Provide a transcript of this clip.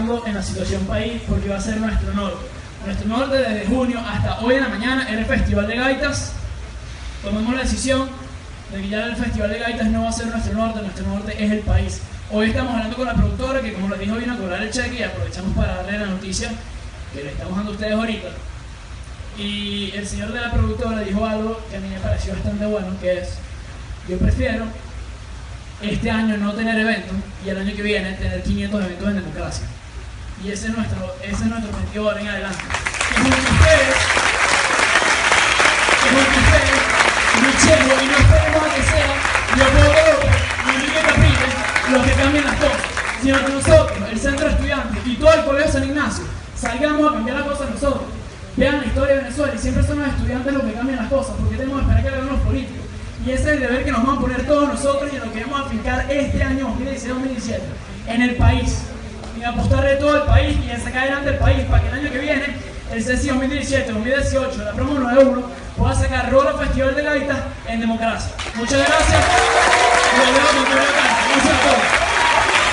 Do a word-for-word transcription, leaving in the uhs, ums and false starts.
pensando en la situación país porque va a ser nuestro norte. Nuestro norte desde junio hasta hoy en la mañana era el Festival de Gaitas. Tomamos la decisión de que ya el Festival de Gaitas no va a ser nuestro norte, nuestro norte es el país. Hoy estamos hablando con la productora que, como les dijo, vino a cobrar el cheque y aprovechamos para darle la noticia que le estamos dando a ustedes ahorita. Y el señor de la productora dijo algo que a mí me pareció bastante bueno, que es: yo prefiero este año no tener eventos y el año que viene tener quinientos eventos en democracia. Y ese es nuestro, ese es nuestro objetivo ahora en adelante. Y junto a ustedes, y junto a ustedes, luchemos y no esperemos a que sea Leopoldo López y Enrique Capriles los que cambien las cosas, sino que nosotros, el Centro de Estudiantes y todo el Colegio San Ignacio, salgamos a cambiar las cosas nosotros. Vean la historia de Venezuela y siempre son los estudiantes los que cambian las cosas, porque tenemos que esperar que lo hagan los políticos. Y ese es el deber que nos vamos a poner todos nosotros y en lo que vamos a aplicar este año dos mil dieciséis dos mil diecisiete en el país. En apostarle todo el país y en sacar adelante el país para que el año que viene, el CECI dos mil diecisiete dos mil dieciocho, la promo nueve uno, pueda sacar Rola Festival de Gaitas en democracia. Muchas gracias. Y nos vemos con